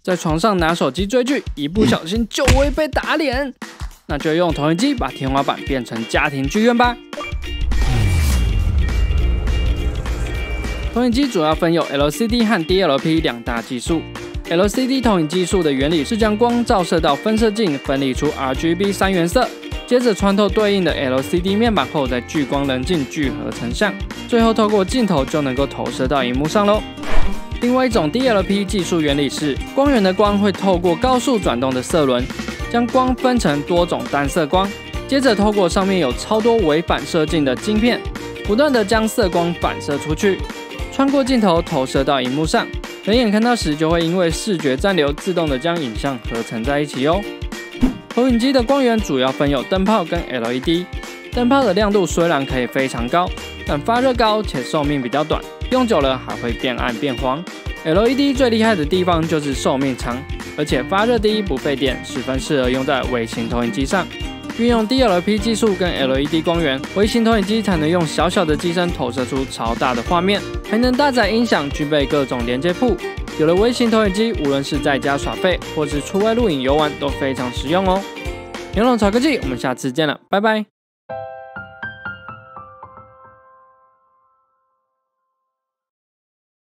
在床上拿手机追剧，一不小心就会被打脸。那就用投影机把天花板变成家庭剧院吧。投影机主要分有 LCD 和 DLP 两大技术。LCD 投影技术的原理是将光照射到分射镜，分离出 RGB 三原色，接着穿透对应的 LCD 面板后，再聚光棱镜聚合成像，最后透过镜头就能够投射到萤幕上咯。另外一种 DLP 技术原理是，光源的光会透过高速转动的色轮，将光分成多种单色光，接着透过上面有超多微反射镜的晶片，不断的将色光反射出去，穿过镜头投射到萤幕上，人眼看到时就会因为视觉暂留，自动的将影像合成在一起哦。投影机的光源主要分有灯泡跟 LED， 灯泡的亮度虽然可以非常高，但发热高且寿命比较短，用久了还会变暗变黄。LED 最厉害的地方就是寿命长，而且发热低不费电，十分适合用在微型投影机上。运用 DLP 技术跟 LED 光源，微型投影机才能用小小的机身投射出超大的画面，还能搭载音响，具备各种连接埠。有了微型投影机，无论是在家耍废，或是出外露营游玩，都非常实用哦。牛龙炒科技，我们下次见了，拜拜。